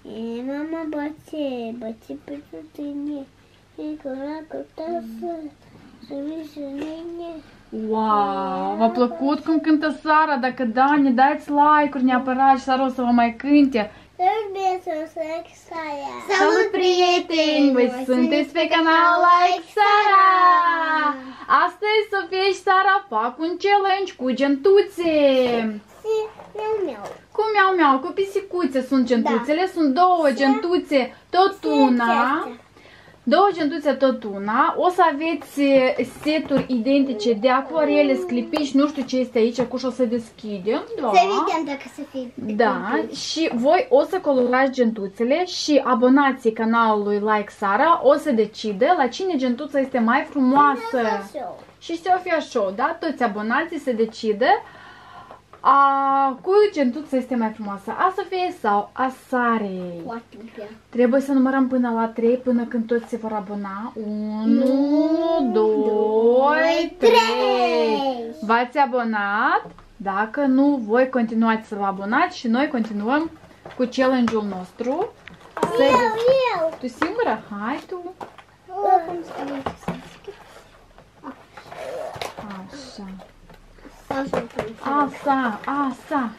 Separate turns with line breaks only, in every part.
E, mama, băce pentru tine. E că la să vii să nene.
Wow, v-a plăcut cum cântă Sara? Dacă da, ne dați like-uri neapărat și Sara o să vă mai cânte.
Trebuie să fac Sara.
Salut, prieteni! Voi sunteți pe canal Like Sara! Astăzi Sofia și Sara fac un challenge cu gentuțe. Cu miau-miau, cu pisicuțe sunt gentuțele. Sunt două gentuțe tot una. Două gentuțe tot una. O să aveți seturi identice de acvarele, sclipiși, nu știu ce este aici, cu o să deschidem. Da.
Să vedem dacă să fie.
Da, și voi o să colorați gentuțele și abonații canalului Like Sara o să decide la cine gentuța este mai frumoasă. Și Sofia Show, da? Toți abonații se decide cu gentuța este mai frumoasă, a Sofiei sau a Sarei. Trebuie să numărăm până la 3, până când toți se vor abona. 1, 2, 3. V-ați abonat? Dacă nu, voi continuați să vă abonați și noi continuăm cu challenge-ul nostru.
Eu.
Tu singură? Hai tu. Așa. Asa.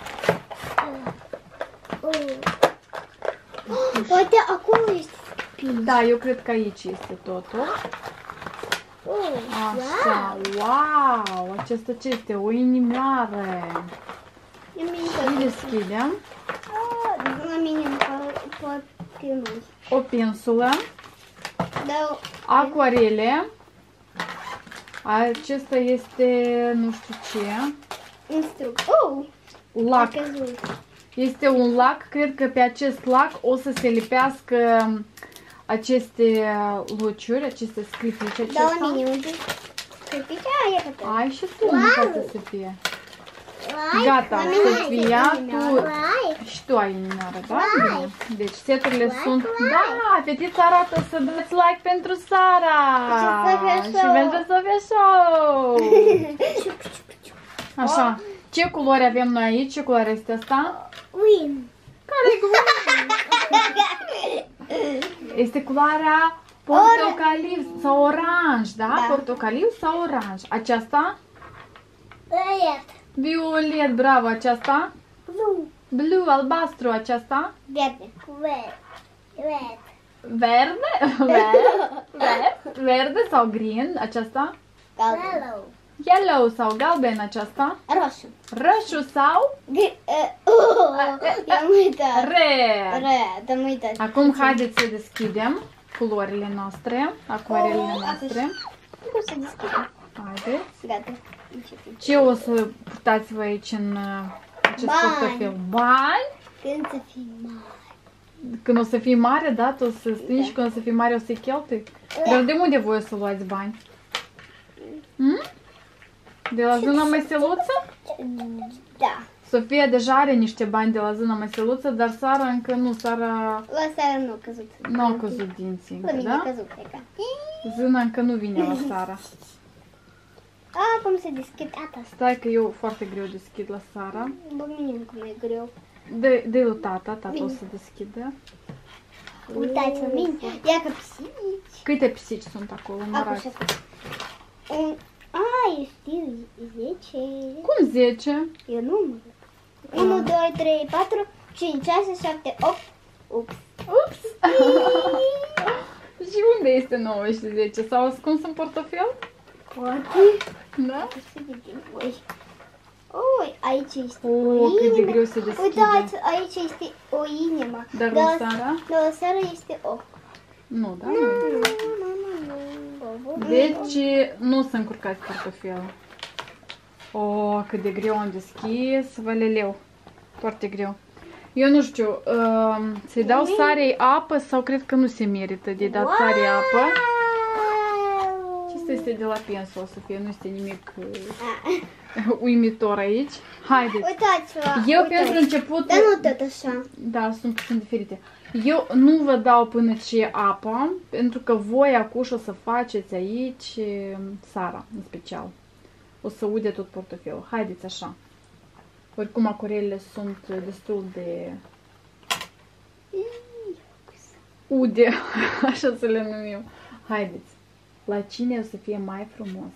Poate acolo este spin.
Da, eu cred că aici este totul. Așa, wow! Aceasta ce este? O inimioară. Și deschidem.
La mine poate nu.
O pinsulă.
Da.
Acuarele. Acesta este nu știu ce. Lac. Este un lac. Cred că pe acest lac o să se lipească aceste luciuri, aceste sclipici.
Da, la mine, uite. Sclipici aia.
Ai și tu, nu poate să fie. Gata, Sofia, tu și tu ai inimioară, da? Bine. Deci seturile sunt... Da, fetița arată să dați like pentru Sara și pentru Sofia Show. Așa, ce culori avem noi aici? Ce culoare este asta?
Win.
Care este culoarea portocaliu sau oranj, da? Portocaliu sau oranj. Aceasta? Violet, bravo, aceasta? Blue, albastru, aceasta?
Verde.
Verde sau green, aceasta?
Galben.
Yellow sau galben, aceasta?
Roșu.
Roșu sau?
I-am uitat.
Red.
Am uitat.
Acum haideți să deschidem culorile noastre, acuarelele noastre.
Cum să deschidem?
Haideți.
Gata.
Ce o să purtați voi aici în acest portofel? Bani?
Când să fii mare.
Când o să fii mare, da? Tu o să strângi și când o să fii mare o să-i cheltui? Dar de unde voi o să luați bani? De la Zâna Măseluță?
Da.
Sofia deja are niște bani de la Zâna Măseluță, dar Sara încă nu. Sara
La Sara nu a căzut.
nu au căzut dinții încă,
La mine a
da?
căzut, cred că.
Zâna încă nu vine la Sara.
Cum se deschide? Gata.
Stai că eu foarte greu deschid la Sara.
Bă, mine cum e greu.
Dă-i lui tata o să deschidă.
Uitați la mine. Ia că pisici.
Câte pisici sunt acolo? Numărați.
Știu, 10.
Cum 10?
Eu număr. 1, 2, 3, 4, 5, 6, 7, 8. Ups.
Și unde este 9 și 10? S-au ascuns în portofel?
Poate.
Da?
Să vedem. Ui, aici este o inimă.
Cât de greu se deschide.
Uitați, aici este o inimă.
Dar la Sara?
La Sara este o.
Nu, da? Nu. Deci nu să încurcați portofelul. Cât de greu am deschis. Valeleu. Foarte greu. Eu nu știu, să-i dau Sarei apă sau cred că nu se merită de dat Sarei apă. Ce este de la pensol, Sofia? Nu este nimic uimitor aici. Haideți.
Uitați-vă.
Eu pentru început...
Dar nu tot așa.
Da, sunt puțin diferite. Eu nu vă dau până ce apa, pentru că voi acum o să faceți aici Sara, în special. O să ude tot portofelul. Haideți așa. Oricum acuarelele sunt destul de ude, așa să le numim. Haideți, la cine o să fie mai frumos?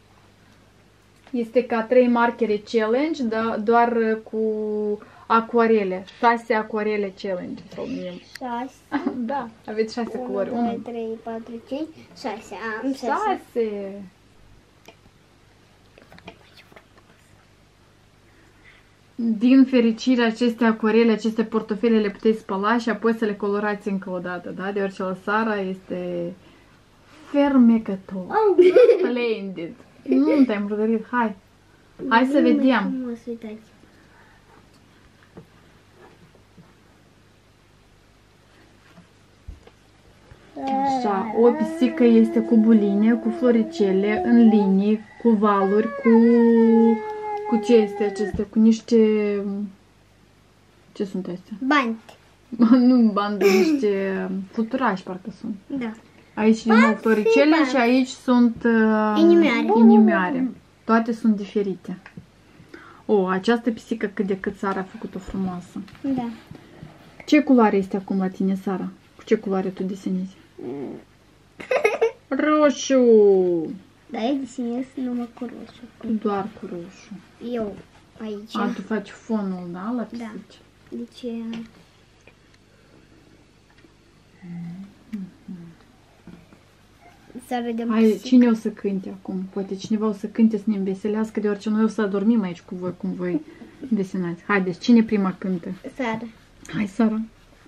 Este ca 3 markere challenge, dar doar cu acuarele. 6 acuarele challenge.
6.
Da, aveți 6 culori.
1, 2, 3, 4, 5, 6. Am 6.
6. Din fericire, aceste acuarele, aceste portofele le puteți spăla și apoi să le colorați încă o dată, da? Deoarece la Sara este fermecător. Splendid. Nu te-ai murdărit, hai. Hai să vedem.
Frumos, uitați.
Așa, o pisică este cu buline, cu floricele, în linii, cu valuri, cu ce este acestea? Cu niște... Ce sunt astea?
Bani.
Nu bandă, niște fluturași parcă sunt.
Da.
Aici din nou floricele și aici sunt inimioare. Toate sunt diferite. Această pisică cât de cât Sara a făcut-o frumoasă.
Da.
Ce culoare este acum la tine, Sara? Cu ce culoare tu desenezi? Roșu!
Da, eu desenez numai cu roșu.
Doar cu roșu.
Eu aici.
Tu faci fonul, da, la pisici?
Deci... Să vedem.
Hai, cine o să cânte acum? Poate cineva o să cânte să ne înveselească, deoarece noi o să adormim aici cu voi, cum voi desenați. Haideți, cine prima cântă?
Sara.
Hai, Sara.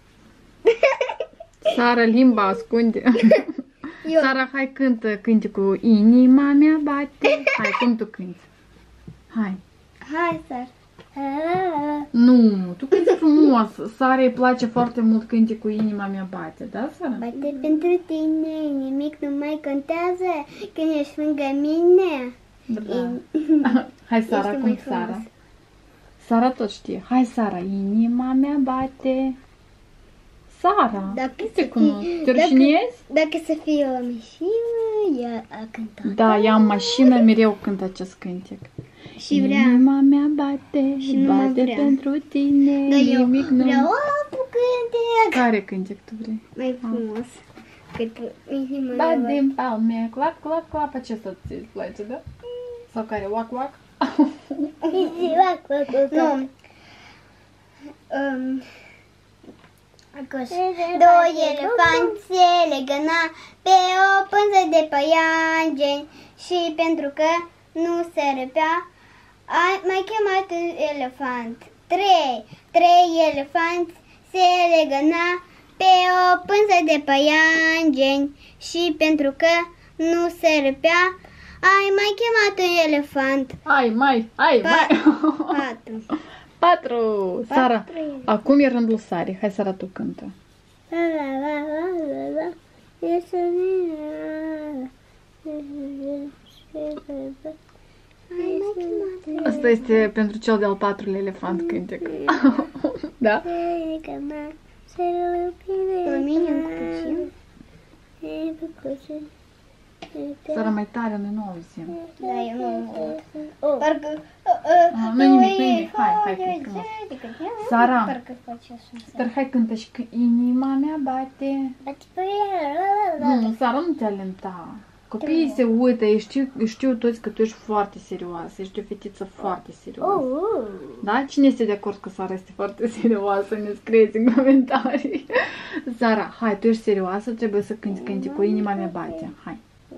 Sara, limba ascunde. Sara, hai cântă cu inima mea bate. Hai, cum tu cânti? Hai.
Hai, Sara.
Nu, tu cânti frumos. Sara îi place foarte mult cânti cu inima mea bate, da, Sara?
Bate pentru tine, nimic nu mai contează când ești lângă mine.
Da. Hai, Sara,
Ești
cum
mai
Sara?
frumos.
Sara tot știe. Hai, Sara, inima mea bate. Sara,
Dacă
nu
să
te
fii-
cunosc. Te rușinezi?
Dacă să fie o mașină, ea a cântat.
Da, ea în mașină mereu cântă acest cântec.
Și vrea.
Inima mea bate,
Și nu mă
bate
vrea.
pentru tine,
Dar eu
nimic nu...
vreau altul cântec.
Care cântec tu vrei?
Mai frumos. Cât inima
Bat
mea.
din palme, clap, clap, clap, acesta ți-ți place, da? Sau care, wac, wac?
Nu. Doi elefanți se legăna pe o pânză de păianjeni și pentru că nu se răpea, ai mai chemat un elefant. Trei elefanți se legăna pe o pânză de păianjeni și pentru că nu se răpea, ai mai chemat un elefant.
Mai.
4.
4. Sara,
Patru.
acum e rândul Sarii. Hai, Sara, tu cântă. Asta este pentru cel de-al 4-lea elefant cântec. Da?
Lumină puțin.
Sara, mai tare, noi nu auzim.
Da, eu nu aud. Parcă...
Nu-i nimic. Hai, că e frumos. Sara.
Parcă face așa.
Dar hai cântă și că inima mea bate. Nu, Sara, nu te alenta. Copiii se uită, știu toți că tu ești foarte serioasă, ești o fetiță foarte serioasă. Da? Cine este de acord că Sara este foarte serioasă? Ne scrieți în comentarii. Sara, hai, tu ești serioasă, trebuie să cânti cu inima mea bate. Hai.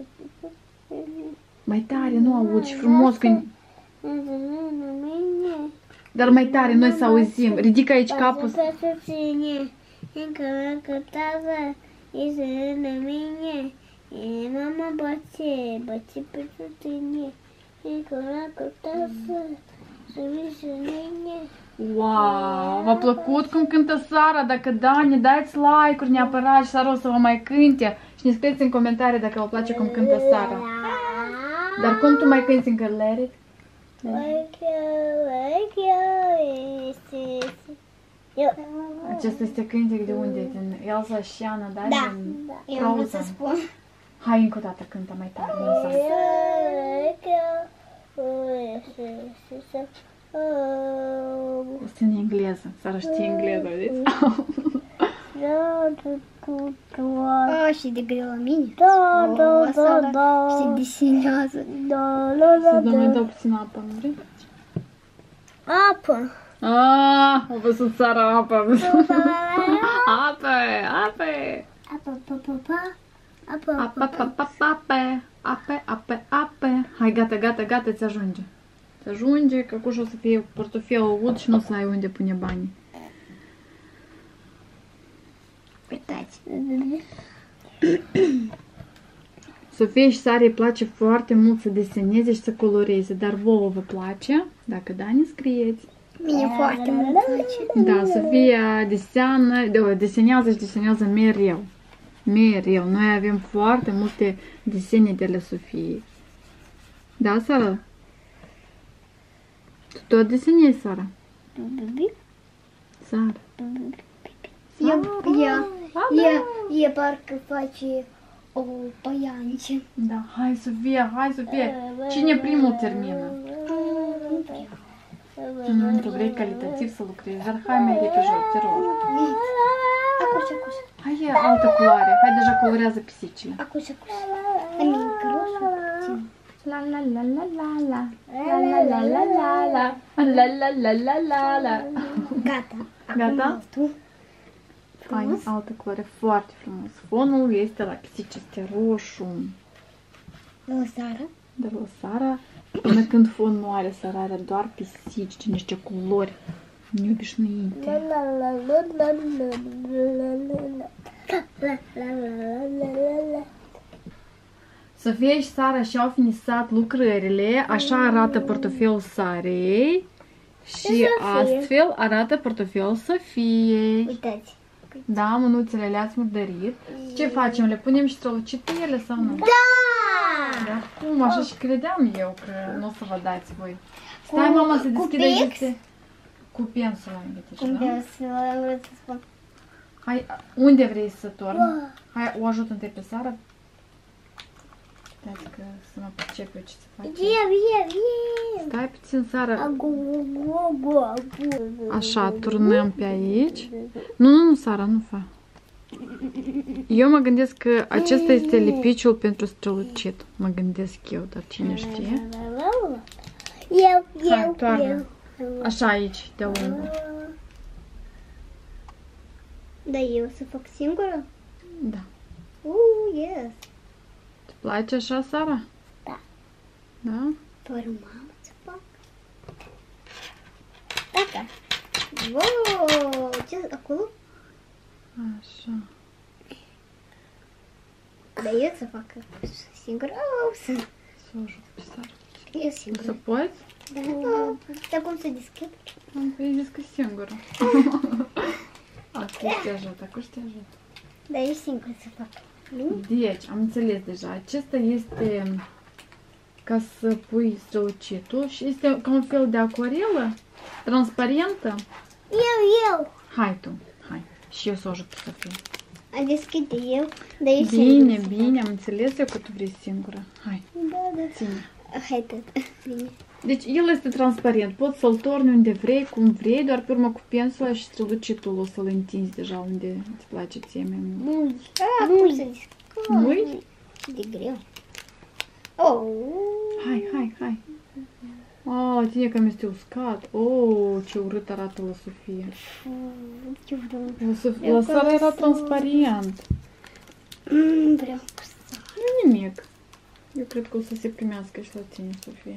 Mai tare, nu aud și frumos când... Dar mai tare, noi să auzim. Ridică aici capul.
Pentru tine, încă mă căptează, este lângă mine. Mama bate pentru tine, încă mă căptează, să mine.
Wow, v-a plăcut cum cântă Sara? Dacă da, ne dați like-uri neapărat și Sara o să vă mai cânte. Și ne scrieți în comentarii dacă vă place cum cântă Sara. Dar cum tu mai cânti încă Let It? Acesta este cântec de unde? Din Elsa și Anna, da?
Da,
Din
eu nu să
Frozen.
spun.
Hai încă o dată, cântă mai tare. Elsa. Este în engleză. Sara știe engleză, vedeți?
Și de greu la mine.
Da.
Și desenează.
Să dăm mai dau puțin apă, nu vrei?
Apă.
A văzut Sara apă. Apă. Ape. Hai, gata, ți ajunge. Ți ajunge, că acum o să fie portofelul ud și nu o să ai unde pune banii.
Uitați.
Sofie și Sara îi place foarte mult să deseneze și să coloreze, dar vouă vă place? Dacă da, ne scrieți.
Mie foarte mult place.
Da, Sofia desenează și desenează mereu. Mereu. Noi avem foarte multe desene de la Sofie. Da, Sara? Tu tot desenezi, Sara? Sara.
E parcă face o păianță.
Da, hai Sofia. Cine primul termină? Nu, tu vrei calitativ să lucrezi, dar hai mai pe joc, te rog.
Acus.
Hai e altă culoare, hai deja colorează pisicile.
Acus. La mine roșu puțin.
La la la la la la la la la la la la.
Gata.
Gata?
Acum
Hai, altă culoare, foarte frumos. Fonul este la pisici, este roșu.
o Sara.
De la Sara, până când fon nu are, Sara are doar pisici, de niște culori neobișnuite. Sofia și Sara și-au finisat lucrările, așa arată portofelul Sarei și astfel arată portofelul Sofiei.
Uitați.
Da, mânuțele le-ați murdărit. Ce facem? Le punem și strălucit pe ele sau nu? Da. Cum? Așa și credeam eu că nu o să vă dați voi. Stai, mama, să deschidă niște... Cu pensul am gătit,
Cum
da?
vreau să spun.
Hai, unde vrei să torni? Hai, o ajut întâi pe Sara. Stai că să mă pricep eu ce să fac. Stai puțin, Sara. Așa, turnăm pe aici. Nu, Sara, nu fa. Eu mă gândesc că acesta este lipiciul pentru strălucit. Mă gândesc eu, dar cine știe. Hai, toarnă. Așa aici, de lungul.
Da, eu să fac singură?
Da.
Yes.
Îți place așa, Sara?
Da.
Da?
Doar mamă să fac. Gata. Wow, ce acolo?
Așa.
Da, eu să fac singură. Să
Să o ajut pe Sara.
eu
O să
singură.
poți?
Dar cum să deschid?
Am zis că singură. Acum te ajut, acum te ajut.
Da, eu singură să fac.
Deci, am înțeles deja. Acesta este ca să pui strălucitul și este ca un fel de acuarelă transparentă.
Eu.
Hai tu, hai. Și eu să o ajut pe Sofia.
A deschide eu, dar eu singură.
Bine, am înțeles eu că tu vrei singură. Hai,
Da.
ține.
Hai tot. Bine.
Deci el este transparent, poți să-l torni unde vrei, cum vrei, doar pe urmă cu pensula și strălucitul o să-l întinzi deja unde îți place ție mai mult.
Cum să deschid?
Nu-i?
De greu. Oh.
Hai. Ține că mi-este uscat. Ce urât arată la Sofia.
Ce vreau.
La Sara era transparent.
Vreau cu
Nu nimic. Eu cred că o să se primească și la tine, Sofia.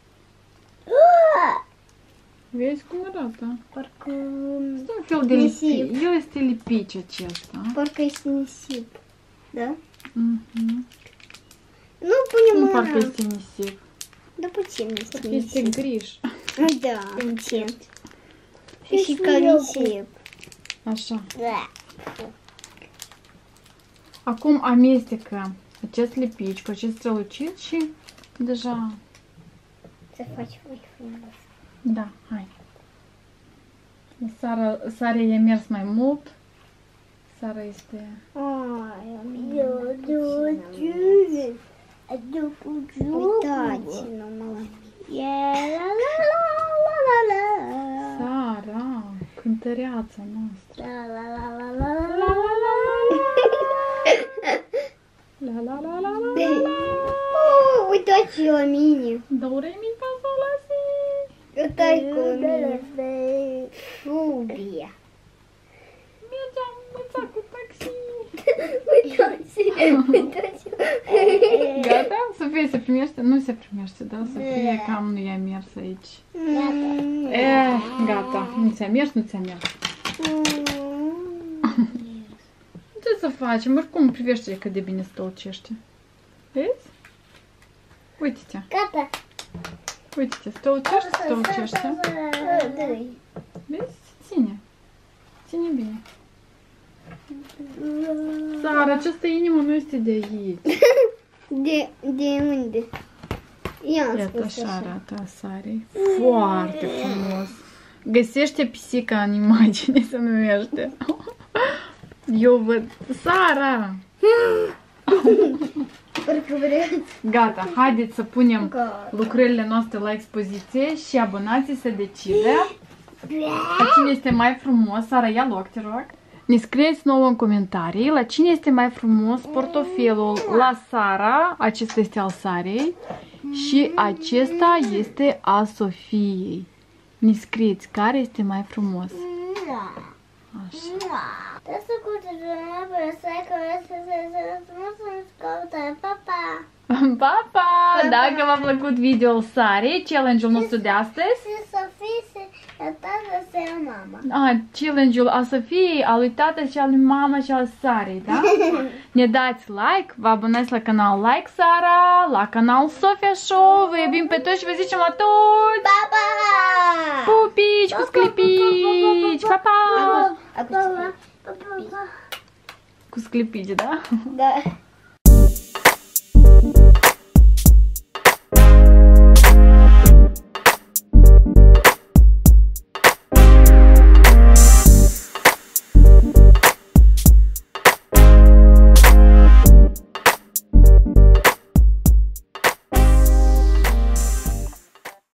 Vezi cum arată?
Parcă...
Este un fel de
Nisip.
lipic. El este lipici acesta.
Parcă este nisip. Da?
Mhm.
Nu punem
Cum parcă
mâna.
este nisip?
Da, puțin este
Este
nisip.
griș.
Da, puțin. Și ca nisip.
Așa.
Da.
Acum amestecăm acest lipici cu acest strălucit și deja...
Să faci mai frumos.
Da, hai. Sara e mers mai mult. Sara este...
Uitați, numai
Sara, cântăreața noastră.
la și o mine.
Do-re-mi fa sol la si.
Eu tai cu mine. Fubia.
Mergeam învăța cu taxi.
Uitați.
Gata? Sofia se primește? Nu se primește, da? Sofia cam nu i-a mers aici. Gata. Nu ți-a mers, nu ți-a mers. Ce să facem? Oricum privește cât de bine stolcește. Vezi? Uite-te.
Gata.
Uite-te, stolcește. Vezi? Ține. Ține bine. Sara, această inimă nu este de aici.
De unde?
Iată așa arată Sarei. Foarte frumos. Găsește pisica în imagine, se numește. Eu văd. Sara! Gata, haideți să punem lucrările noastre la expoziție și abonații să decide la cine este mai frumos. Sara, ia loc, te rog. Ne scrieți nouă în comentarii la cine este mai frumos portofelul. La Sara, acesta este al Sarei și acesta este al Sofiei. Ne scrieți care este mai frumos. Așa. Pa, pa! Dacă v-a plăcut video-ul Sarei, challenge-ul nostru de astăzi. Challenge-ul a Sofiei, al lui tată și al lui mama și al Sarei, da? Ne dați like, vă abonați la canal Like Sara, la canal Sofia Show, vă iubim pe toți și vă zicem la toți!
Pa, pa!
Pupici cu sclipici! Pa, pa! Cu sclipici, da?
Da.